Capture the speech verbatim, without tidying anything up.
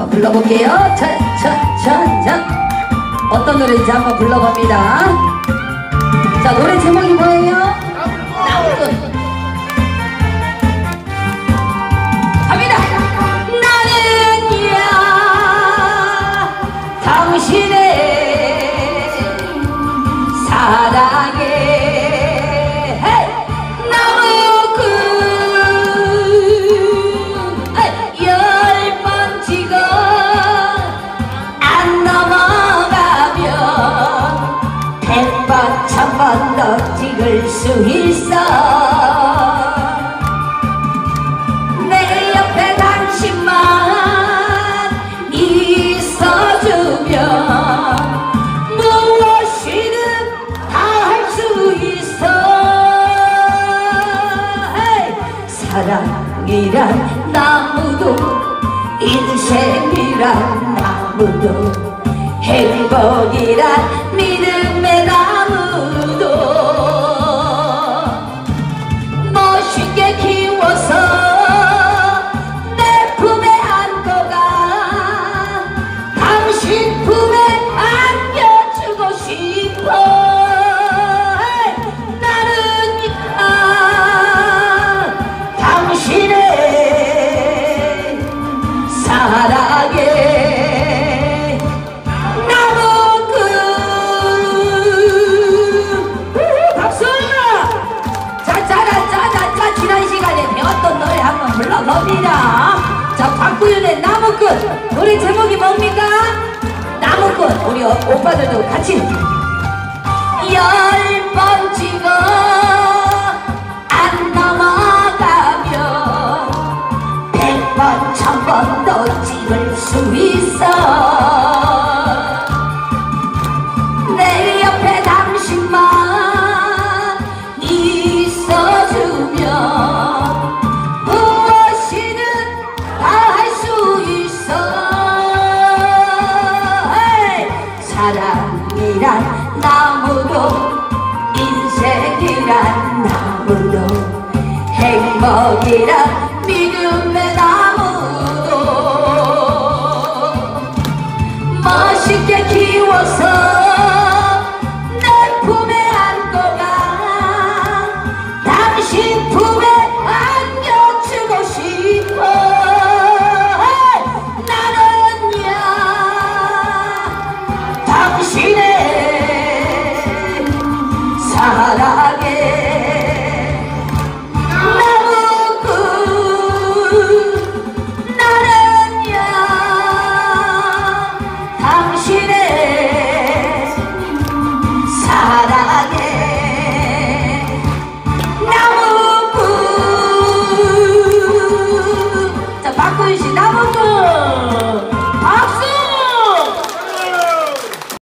한번 불러볼게요. 차차차차 어떤 노래인지 한번 불러봅니다. 자, 노래 제목이 뭐예요? 나무꾼. 갑니다. 나는야 당신의 사랑에 나무꾼 열 번 찍어 안 넘어가면 백번 천번 더 찍을 수 있어. 내 옆에 당신만 있어주면 무엇이든 다 할 수 있어. 헤이! 사랑이란 나무도 인생이란 나무도 행복이란 믿음의 나무도 멋있게 키워서 내 품에 안고 가 당신 품에 안겨주고 싶어. 나는야 당신의 사랑에 불러봅니다. 자, 박구윤의 나무꾼 노래 제목이 뭡니까? 나무꾼. 우리 어, 오빠들도 같이 열 번 찍어 안 넘어가면 백 번 천 번 더 찍을 수 있어. 내 옆에 당신만 있어주면 사랑이란 나무도 인생이란 나무도 행복이란 믿음의 나무도 멋있게 키워서 내 품에 안고 가 당신 품에 안겨주고 싶어. 당신의 사랑에 나무꾼 나는야 당신의 사랑에 나무꾼. 자, 박구윤씨 나무꾼